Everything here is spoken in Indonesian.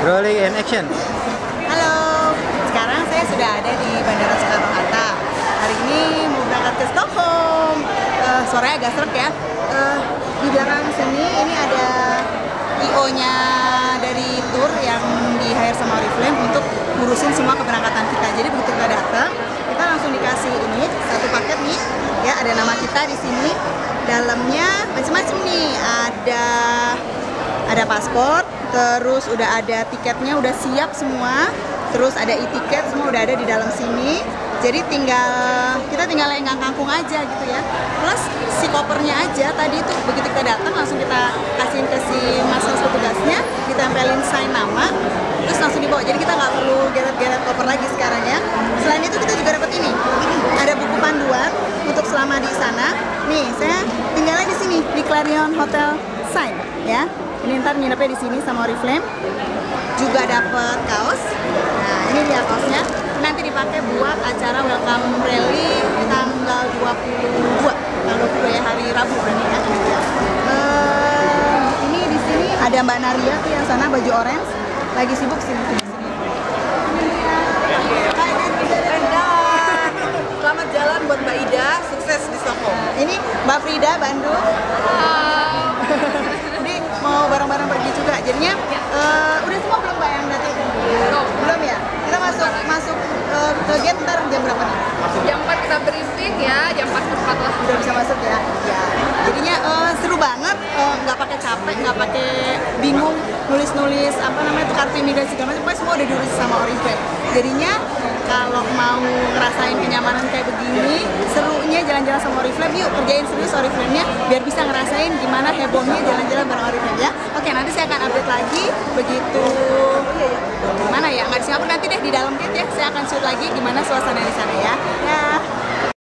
Rolling and action. Halo, sekarang saya sudah ada di Bandara Soekarno-Hatta. Hari ini mau berangkat ke Stockholm. Suaranya agak serak ya. Di belakang sini ini ada IO-nya dari tour yang di hire sama Oriflame untuk ngurusin semua keberangkatan kita. Jadi begitu kita datang, kita langsung dikasih ini satu paket nih. Ya, ada nama kita di sini. Dalamnya macam-macam nih. Ada paspor, terus udah ada tiketnya, udah siap semua, terus ada e-tiket, semua udah ada di dalam sini. Jadi kita tinggal lenggang kangkung aja gitu ya. Plus si kopernya aja tadi itu begitu kita datang langsung kita kasihin ke si mas petugasnya, ditempelin sign nama, terus langsung dibawa. Jadi kita nggak perlu geret-geret koper lagi sekarang ya. Selain itu kita juga dapat ini, ada buku panduan untuk selama di sana. Nih saya tinggalnya di sini di Clarion Hotel Sign ya. Ini ntar nginepnya di sini sama Oriflame. Juga dapat kaos. Nah, ini dia kaosnya. Nanti dipakai buat acara Welcome Rally tanggal 22. Tanggal 22 ya, hari Rabu berarti ya. Ini di sini ada Mbak Naria tuh yang sana baju orange. Lagi sibuk sih di sini. Selamat jalan buat Mbak Ida, sukses di Stockholm. Ini Mbak Frida Bandung. Ini mau bareng-bareng pergi juga. Jadinya udah semua belum Mbak yang datang? Belum ya? Kita masuk ke gate ntar jam berapa nih? Jam 4 kita briefing ya, jam 4 lah. Udah bisa masuk ya? Ya. Jadinya seru banget, nggak pakai capek, nggak pakai bingung nulis-nulis apa namanya itu kartu imigrasi segala macam, pokoknya semua udah diurus sama Oriflame. Jadinya kalau mau ngerasain kenyamanan kayak begini, serunya jalan-jalan sama Oriflame, yuk kerjain serius Oriflame-nya biar bisa ngerasain gimana hebohnya jalan-jalan bareng Oriflame ya. Oke, nanti saya akan update lagi begitu mana ya, nggak di Singapura, nanti deh di dalam gate ya, saya akan shoot lagi gimana suasana di sana ya.